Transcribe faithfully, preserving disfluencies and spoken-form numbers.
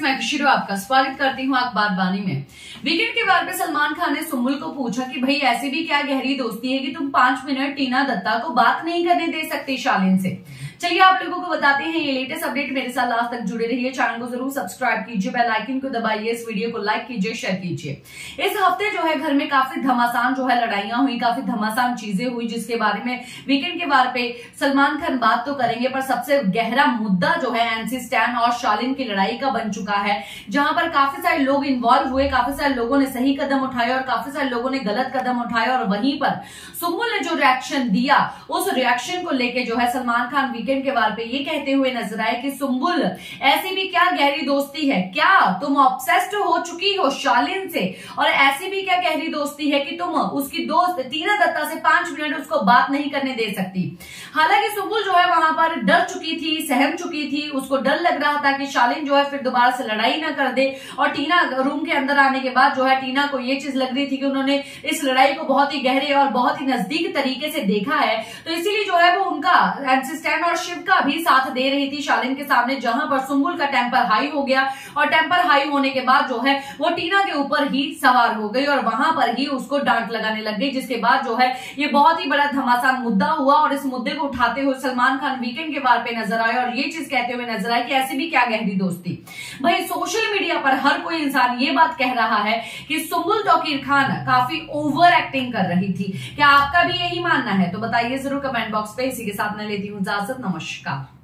मैं खुशीरो आपका स्वागत करती हूँ अखबार बानी में। वीकेंड के वार पे सलमान खान ने सुम्बुल को पूछा कि भाई ऐसी भी क्या गहरी दोस्ती है कि तुम पांच मिनट टीना दत्ता को बात नहीं करने दे सकती शालीन से। चलिए आप लोगों को बताते हैं ये लेटेस्ट अपडेट। मेरे साथ लास्ट तक जुड़े रहिए, चैनल को जरूर सब्सक्राइब कीजिए, बेल आइकन को दबाइए, इस वीडियो को लाइक कीजिए, शेयर कीजिए। इस हफ्ते जो है घर में काफी घमासान जो है लड़ाइयां हुई, काफी घमासान चीजें हुई, जिसके बारे में वीकेंड के वार पे सलमान खान बात तो करेंगे, पर सबसे गहरा मुद्दा जो है एनसी स्टैन और शालीन की लड़ाई का बन चुका है, जहां पर काफी सारे लोग इन्वॉल्व हुए, काफी सारे लोगों ने सही कदम उठाए और काफी सारे लोगों ने गलत कदम उठाए। और वहीं पर सुम्बुल ने जो रिएक्शन दिया, उस रिएक्शन को लेके जो है सलमान खान वीकेंड के वार पे ये कहते हुए नजर आए कि सुम्बुल ऐसी भी क्या गहरी दोस्ती है, क्या तुम ऑब्सेस्ड हो चुकी हो शालीन से, और ऐसी भी क्या गहरी दोस्ती है कि तुम उसकी दोस्त टीना दत्ता से पांच मिनट उसको बात नहीं करने दे सकती। हालांकि सुम्बुल जो है वहां पर डर चुकी थी, सहम चुकी थी, उसको डर लग रहा था कि शालीन जो है फिर दोबारा से लड़ाई ना कर दे। और टीना रूम के अंदर आने के बाद जो है टीना को ये चीज लग रही थी कि उन्होंने इस लड़ाई को बहुत ही गहरे और बहुत ही नजदीक तरीके से देखा है, तो इसीलिए जो है वो उनका एनसी स्टैन और शिव का भी साथ दे रही थी शालीन के सामने, जहां पर सुम्बुल का टेम्पर हाई हो गया और टेम्पर हाई होने के बाद जो है वो टीना के ऊपर ही सवार हो गई और वहां पर ही उसको डांट लगाने लग गई, जिसके बाद जो है ये बहुत ही बड़ा घमासान मुद्दा हुआ। और इस मुद्दे को उठाते हुए सलमान खान वीकेंड के वार पे नजर आए और ये चीज कहते हुए नजर आए कि ऐसी भी क्या गहरी दोस्ती। भाई सोशल मीडिया पर हर कोई इंसान ये बात कह रहा है कि सुम्बुल तौकीर खान काफी ओवर एक्टिंग कर रही थी। क्या आपका भी यही मानना है? तो बताइए जरूर कमेंट बॉक्स पे। इसी के साथ मैं लेती हूँ इजाजत, नमस्कार।